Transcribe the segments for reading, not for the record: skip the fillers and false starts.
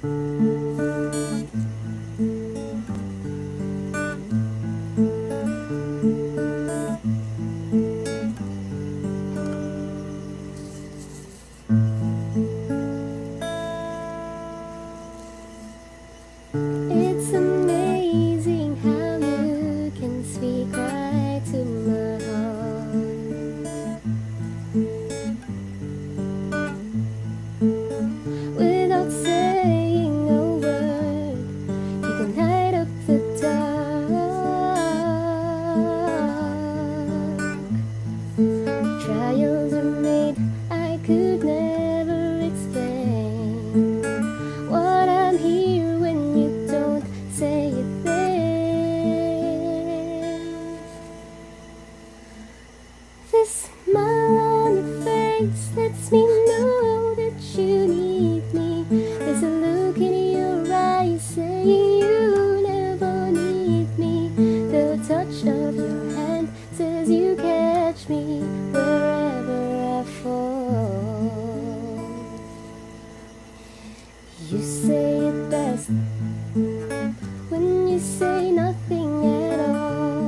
It's amazing how you can speak right to my heart without saying a word. You can light up the dark. Trials are made, I could never explain what I'm here when you don't say a thing. This smile on your face lets me know that you need me. There's a look in your eyes saying you never need me. The touch of your hand says you catch me wherever I fall. You say it best when you say nothing at all.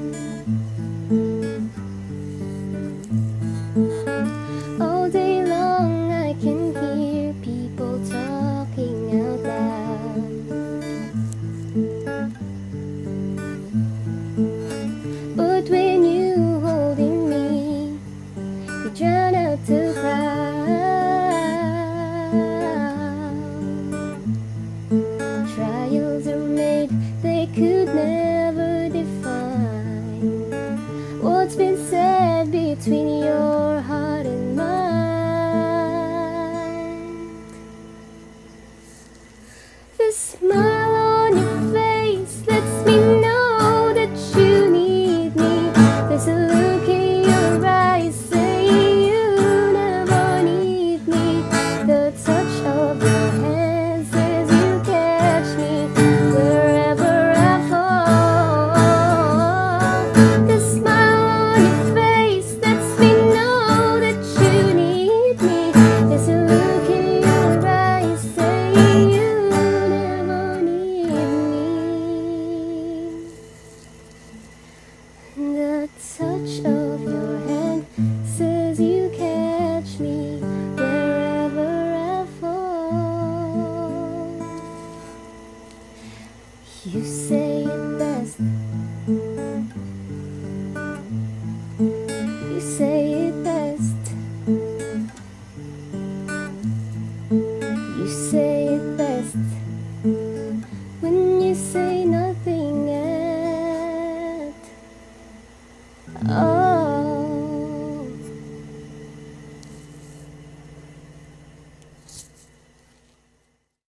All day long I can hear people talking out loud, but when you holding me, you drown out the crowd. Trials are made, they could never define what's been said between your heart and mind. The smile on your face lets me know that you need me. There's a look in your eyes saying you never need me. The touch of your hand says you catch me wherever I fall. The smile on your face lets me know that you need me. There's a look in your eyes saying you never need me. The touch of your hand says you catch me wherever I fall. You say it best. You say it best. You say it best when you say nothing at all.